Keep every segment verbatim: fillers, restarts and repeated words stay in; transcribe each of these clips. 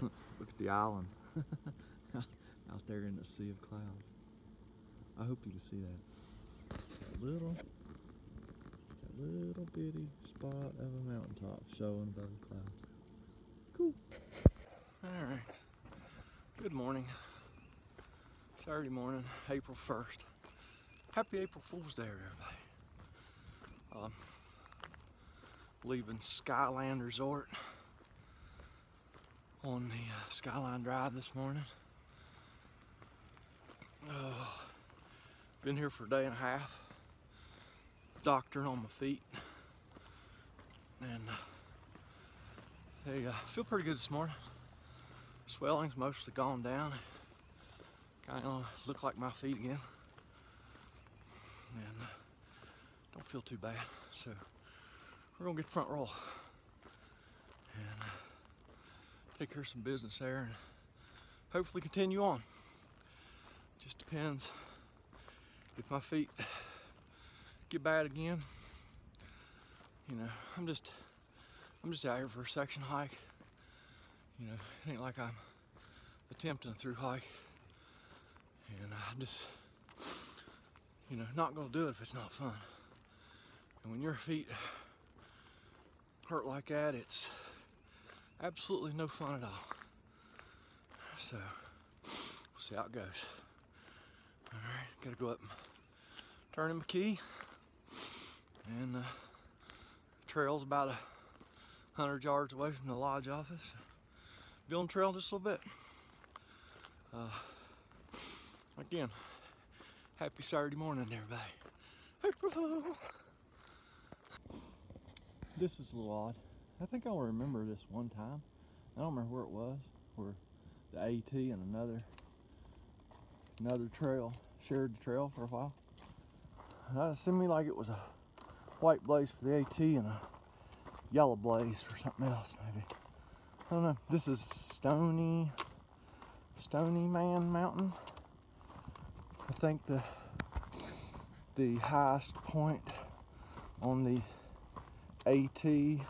Look at the island out there in the sea of clouds. I hope you can see that. That little, that little bitty spot of a mountaintop showing above the clouds. Cool. All right. Good morning. Saturday morning, April first. Happy April Fool's Day, everybody. Um, leaving Skyland Resort on the uh, Skyline Drive this morning. Uh, been here for a day and a half, doctoring on my feet, and uh, they uh, feel pretty good this morning. Swelling's mostly gone down. Kind of look like my feet again, and uh, don't feel too bad. So we're gonna get the front roll and uh, take care of some business there, and hopefully continue on. Just depends if my feet get bad again. You know, I'm just I'm just out here for a section hike. You know, it ain't like I'm attempting a through hike, and I'm just, you know, not gonna do it if it's not fun. And when your feet hurt like that, it's absolutely no fun at all. So we'll see how it goes. All right, gotta go up and turn in my key, and uh, the trail's about a hundred yards away from the lodge office. Be on the trail just a little bit. Uh, again, happy Saturday morning, everybody. April Fool. This is a little odd. I think I'll remember this one time. I don't remember where it was, where the AT and another another trail shared the trail for a while. It seemed to me like it was a white blaze for the AT and a yellow blaze for something else, maybe. I don't know. This is Stony Stony Man Mountain. I think the the highest point on the AT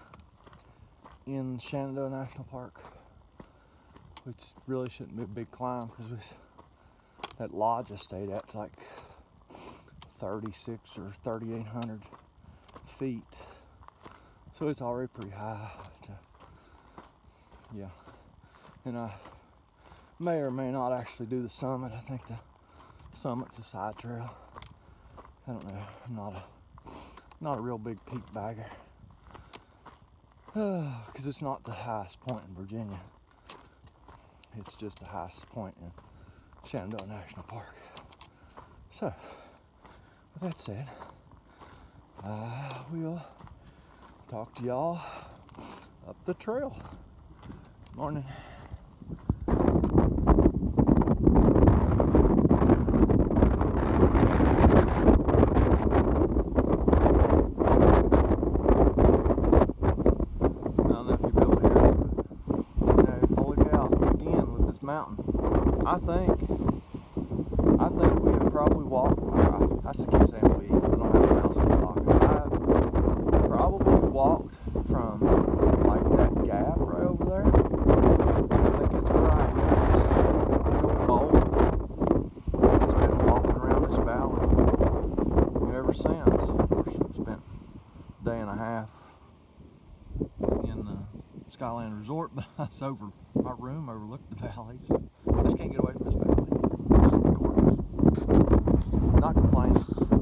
in Shenandoah National Park, which really shouldn't be a big climb because that lodge I stayed at's like thirty-six or thirty-eight hundred feet, so it's already pretty high. But, uh, yeah, and I may or may not actually do the summit. I think the summit's a side trail. I don't know. I'm not a not a real big peak bagger because uh, it's not the highest point in Virginia. It's just the highest point in Shenandoah National Park. So, with that said, I will talk to y'all up the trail. Morning. Mountain. I think I think we have probably walked, or I, I keep saying we, I don't have anyone else in the pocket. I probably walked from like that gap right over there. I think it's where I hit this real bowl. It's been walking around this valley ever since. Of course, spent a day and a half in the Skyland Resort, but it's over. My room overlooked the valley, so I just can't get away from this valley. It's gorgeous. Not complaining.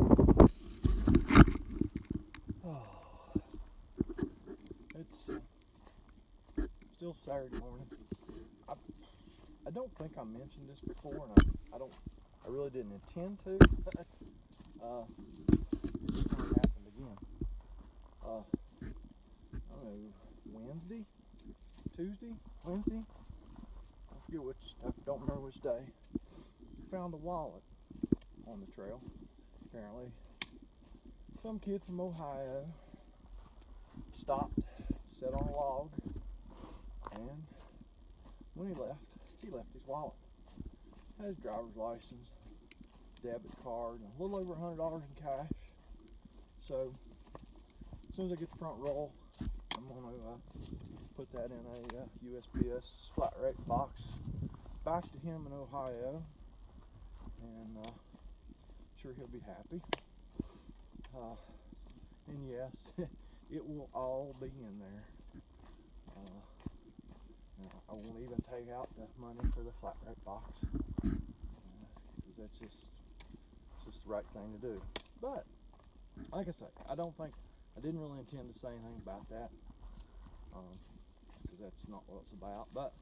Oh, it's still Saturday morning. I, I don't think I mentioned this before, and I, I don't. I really didn't intend to. uh, it just kind of happened again. Uh, I don't know, Wednesday. Tuesday, Wednesday, I forget which, I don't remember which day, found a wallet on the trail. Apparently, some kid from Ohio stopped, sat on a log, and when he left, he left his wallet. Had his driver's license, debit card, and a little over a hundred dollars in cash. So, as soon as I get the front roll, I'm gonna uh, put that in a uh, U S P S flat rate box back to him in Ohio, and uh, sure he'll be happy. Uh, and yes, it will all be in there. Uh, I won't even take out the money for the flat rate box, because uh, that's just it's just the right thing to do. But like I say, I don't think I didn't really intend to say anything about that, um, because that's not what it's about. But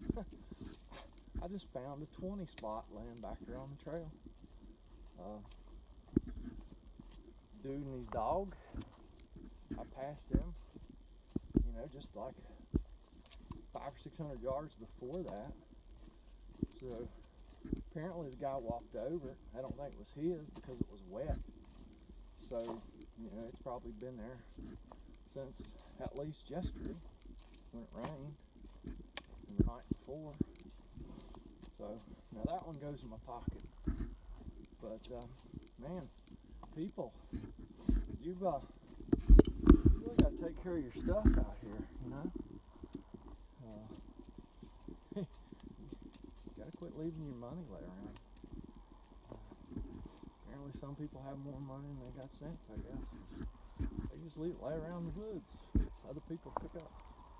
I just found a twenty spot laying back here on the trail. Uh, dude and his dog, I passed them, you know, just like five or six hundred yards before that. So apparently the guy walked over. I don't think it was his because it was wet. So, you know, it's probably been there since at least yesterday when it rained, and the night before. So now that one goes in my pocket. But uh, man, people, you've uh, you really got to take care of your stuff out here, you know. Uh, gotta quit leaving your money lay around. Apparently some people have more money than they got sense, I guess. They just leave it lay around the woods. Other people pick up.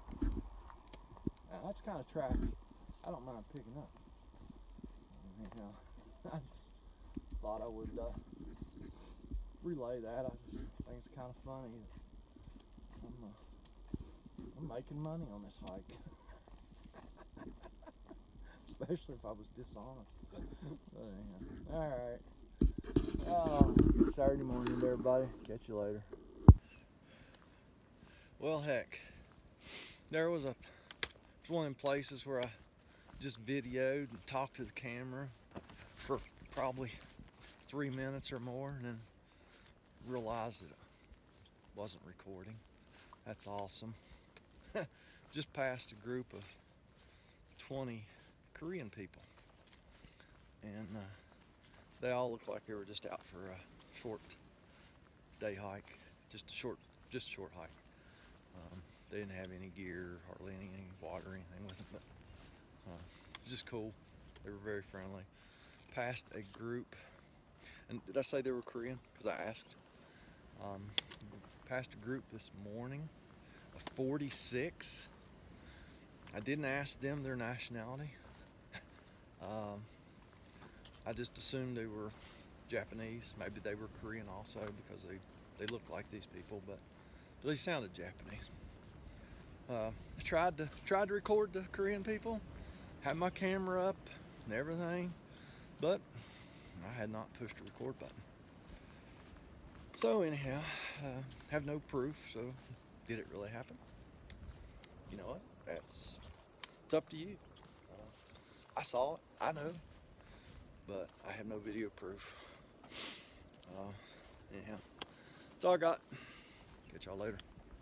Now that's kind of tracky. I don't mind picking up. You know, I just thought I would uh, relay that. I just think it's kind of funny that I'm, uh, I'm making money on this hike. Especially if I was dishonest. But anyhow, alright. Oh, good Saturday morning, everybody. Catch you later. Well, heck, there was a it's one of them places where I just videoed and talked to the camera for probably three minutes or more, and then realized that it wasn't recording. That's awesome. Just passed a group of twenty Korean people, and uh, they all looked like they were just out for a short day hike, just a short, just a short hike. Um, they didn't have any gear, hardly any, any water or anything with them, but uh, it's just cool. They were very friendly. Passed a group, and did I say they were Korean? Because I asked. Um, passed a group this morning of forty-six. I didn't ask them their nationality. um, I just assumed they were Japanese. Maybe they were Korean also, because they, they looked like these people, but they sounded Japanese. Uh, I tried to tried to record the Korean people, had my camera up and everything, but I had not pushed the record button. So anyhow, uh, have no proof. So did it really happen? You know what? That's it's up to you. Uh, I saw it. I know, but I have no video proof. Uh, anyhow, that's all I got. Catch y'all later.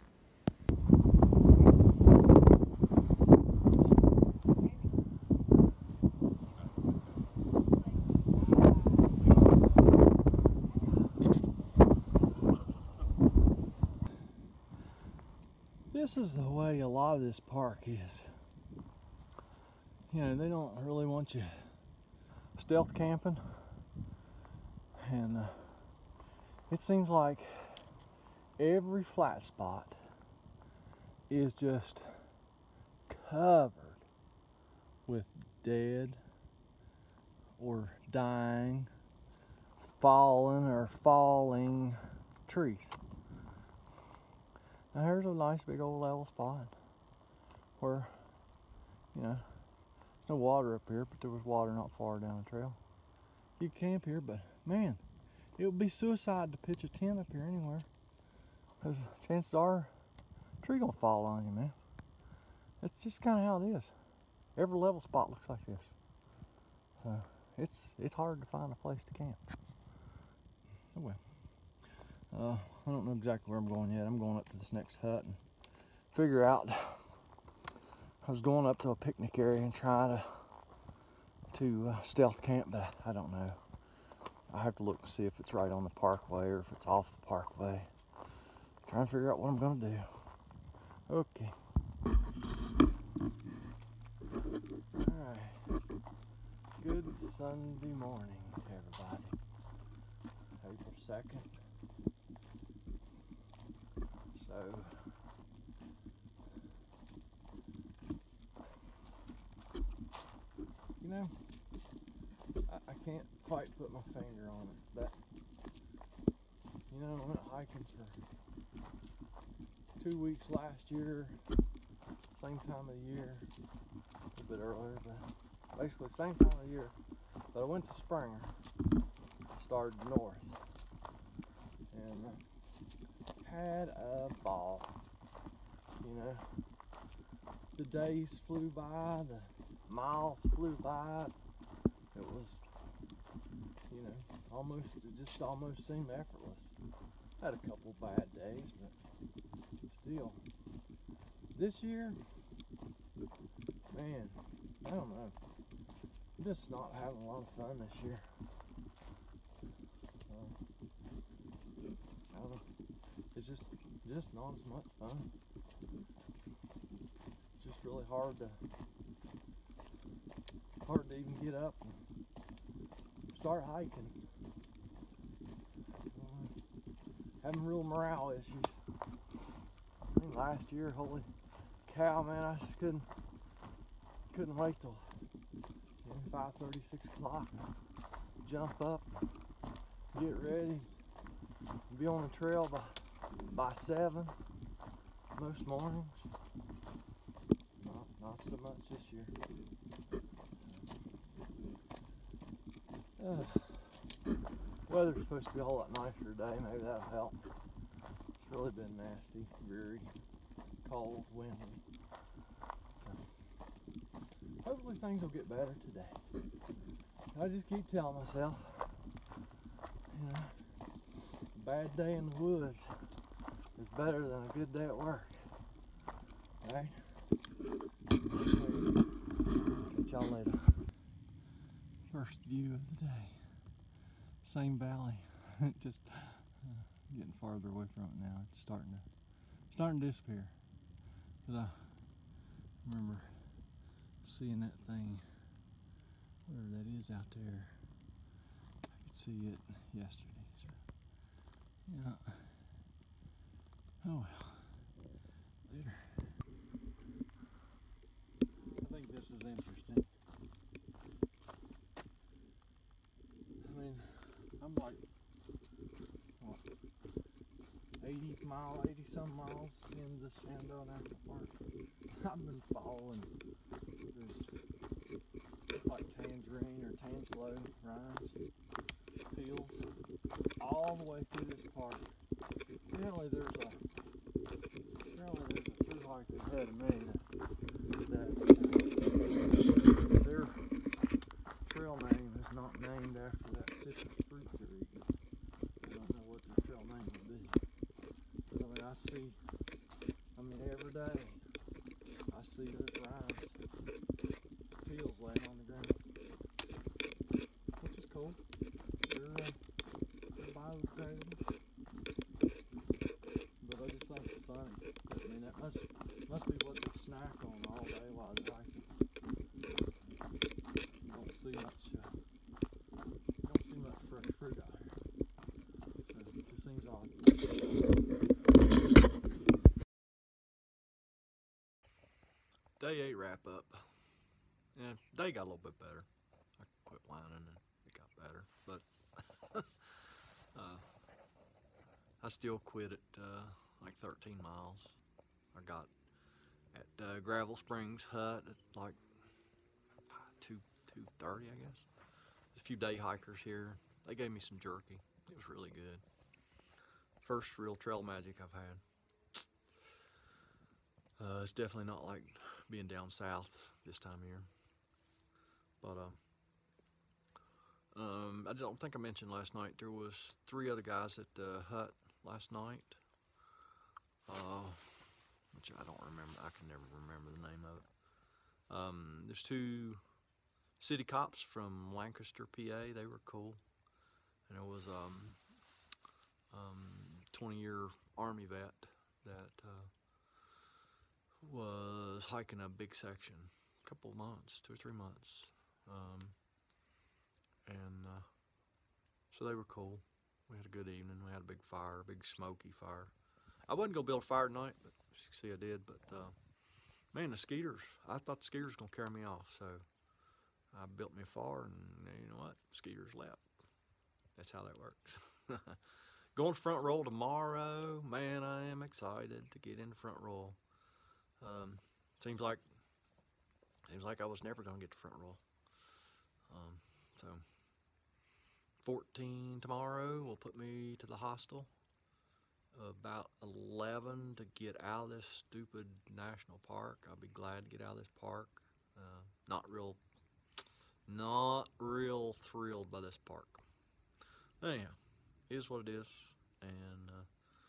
This is the way a lot of this park is. You know, they don't really want you stealth camping, and uh, it seems like every flat spot is just covered with dead or dying, fallen or falling trees. Now here's a nice big old level spot where, you know, no water up here, but there was water not far down the trail. You can camp here, but man, it would be suicide to pitch a tent up here anywhere, because chances are a tree gonna fall on you, man. That's just kind of how it is. Every level spot looks like this. So it's it's hard to find a place to camp. Oh well. Uh, I don't know exactly where I'm going yet. I'm going up to this next hut and figure out. I was going up to a picnic area and try to to uh, stealth camp, but I don't know. I have to look and see if it's right on the parkway or if it's off the parkway. Trying to figure out what I'm gonna do. Okay. Sunday morning, everybody. April second. So, you know, I, I can't quite put my finger on it, but, you know, I went hiking for two weeks last year, same time of the year, a little bit earlier, but basically same time of the year. But I went to Springer, started north, and had a ball. You know, the days flew by, the miles flew by. It was, you know, almost, it just almost seemed effortless. Had a couple bad days, but still. This year, man, I don't know. I'm just not having a lot of fun this year. Uh, I don't know. It's just, just not as much fun. It's just really hard to, hard to even get up and start hiking. Uh, having real morale issues. I mean, last year, holy cow, man, I just couldn't, couldn't wait till five thirty, six o'clock, jump up, get ready, be on the trail by, by seven most mornings. Not, not so much this year. Uh, weather's supposed to be a whole lot nicer today, maybe that'll help. It's really been nasty, dreary, cold, windy. Hopefully things will get better today. I just keep telling myself, you know, a bad day in the woods is better than a good day at work. Right? Catch y'all later. First view of the day. Same valley. Just uh, getting farther away from it now. It's starting to starting to disappear. But I remember seeing that thing, whatever that is out there. I could see it yesterday, so yeah. Oh well. Later. I think this is interesting. I mean, I'm like, what, eighty mile, eighty some miles in the Shenandoah National Park. I've been following this like tangerine or tangelo rinds, peels, all the way through this park. Apparently there's a, apparently there's a through hiker ahead of me that, that their trail name is not named after that citrus fruit they're eating. I don't know what their trail name would be. But I mean, I see, I mean, every day, I see those rinds, peels laying on the ground. Which is cool. They're, uh, they're biodegradable. But I just think it's funny. I mean, that must, must be what they snack on all day while they're hiking. You don't see much, uh, you don't see much fresh fruit out here. So it just seems odd. Day eight wrap up. Yeah, day got a little bit better. I quit whining and it got better, but uh, I still quit at uh, like thirteen miles. I got at uh, Gravel Springs Hut at like two two thirty, I guess. There's a few day hikers here. They gave me some jerky. It was really good. First real trail magic I've had. Uh, it's definitely not like being down south this time of year. But uh, um, I don't think I mentioned last night, there was three other guys at the hut last night. Uh, which I don't remember. I can never remember the name of it. Um, there's two city cops from Lancaster, P A. They were cool. And it was um, um, twenty year Army vet that uh, was hiking a big section, a couple of months, two or three months. Um, and uh, so they were cool. We had a good evening. We had a big fire, a big smoky fire. I wasn't gonna build a fire tonight, but you see I did. But uh, man, the skeeters, I thought the skeeters were gonna carry me off, so I built me a fire, and you know what? Skeeters left. That's how that works. Going front roll tomorrow, man, I am excited to get in the front roll. Um, seems like seems like I was never gonna get to front roll. Um, so fourteen tomorrow will put me to the hostel. About eleven to get out of this stupid national park. I'll be glad to get out of this park. Uh, not real, not real thrilled by this park. Anyhow, it is what it is, and uh,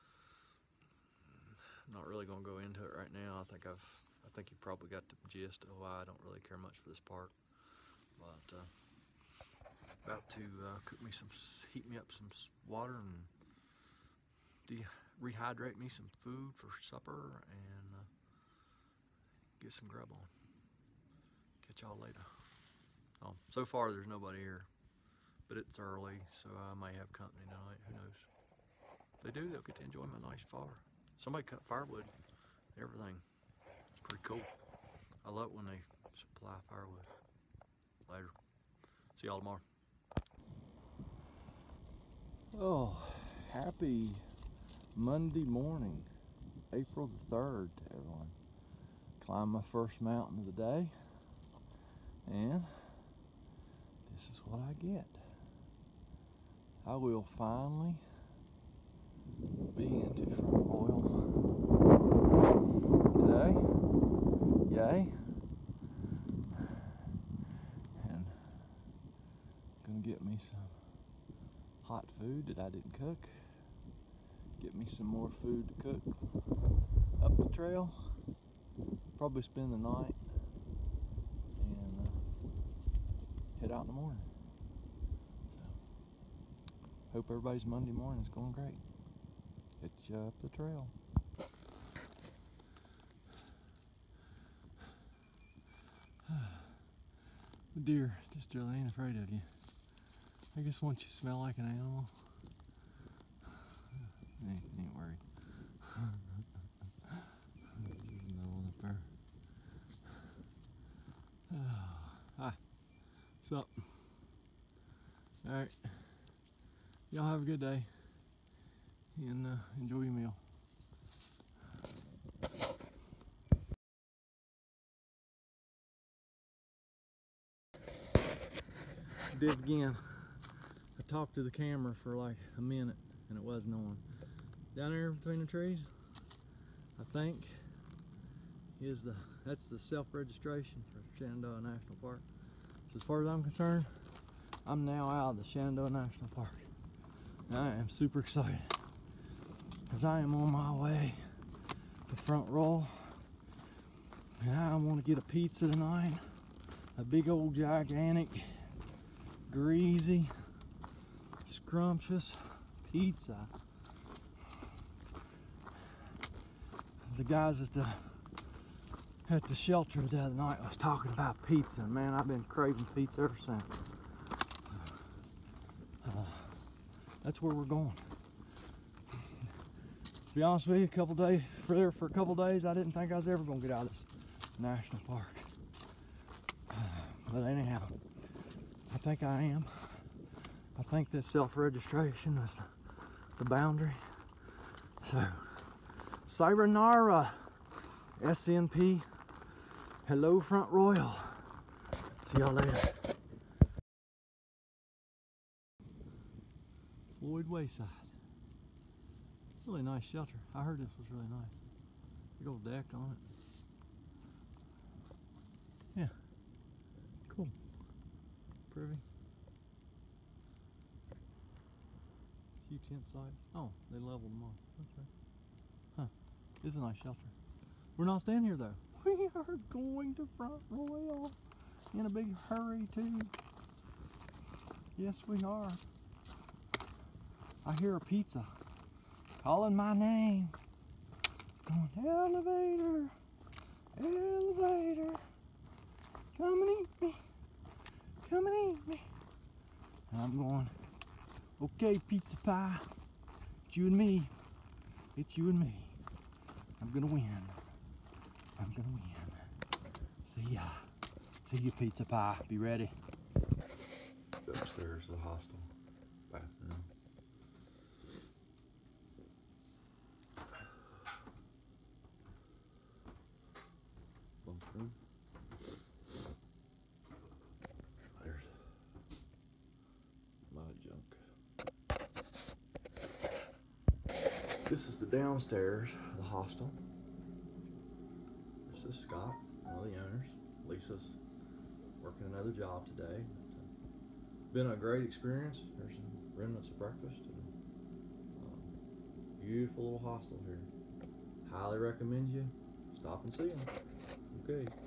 I'm not really gonna go into it right now. I think I've, I think you probably got the gist of why I don't really care much for this park. But uh, about to uh, cook me some, heat me up some water and de rehydrate me some food for supper and uh, get some grub on. Catch y'all later. Oh, so far there's nobody here, but it's early, so I may have company tonight. Who knows? If they do, they'll get to enjoy my nice fire. Somebody cut firewood, everything. It's pretty cool. I love it when they supply firewood. Later. See y'all tomorrow. Oh, happy Monday morning, April the third to everyone. Climbed my first mountain of the day, and this is what I get. I will finally be into Front Royal today. Yay. And gonna get me some hot food that I didn't cook. Get me some more food to cook up the trail. Probably spend the night and uh, head out in the morning. So, hope everybody's Monday morning is going great. Hit you up the trail. The deer just really ain't afraid of you. I guess once you smell like an animal, ain't, ain't worried. There's no one up there. Oh, hi. What's up? Alright. Y'all have a good day. And uh, enjoy your meal. Did it again. I talked to the camera for like a minute and it wasn't on. Down there between the trees, I think, is the that's the self-registration for Shenandoah National Park. So as far as I'm concerned, I'm now out of the Shenandoah National Park. And I am super excited because I am on my way to Front Royal, and I want to get a pizza tonight. A big old gigantic, greasy, scrumptious pizza. The guys at the at the shelter the other night was talking about pizza. Man, I've been craving pizza ever since. Uh, that's where we're going. To be honest with you, a couple days for there for a couple days, I didn't think I was ever gonna get out of this national park. Uh, but anyhow, I think I am. I think that self-registration is the, the boundary. So, sayonara, S N P. Hello, Front Royal. See y'all later. Floyd Wayside. Really nice shelter. I heard this was really nice. Big old deck on it. Yeah. Cool. Pretty. Few tent sites. Oh, they leveled them off. Okay. Huh. This is a nice shelter. We're not staying here though. We are going to Front Royal in a big hurry too. Yes, we are. I hear a pizza calling my name. It's going, elevator, elevator, come and eat me, come and eat me. I'm going, okay, pizza pie. It's you and me. It's you and me. I'm gonna win. I'm gonna win. See ya. See you, pizza pie. Be ready. Upstairs to the hostel bathroom. Room. There's my junk. This is the downstairs of the hostel. This is Scott, one of the owners. Lisa's working another job today. Been a great experience. There's some remnants of breakfast and um, beautiful little hostel here. Highly recommend you stop and see them. Okay.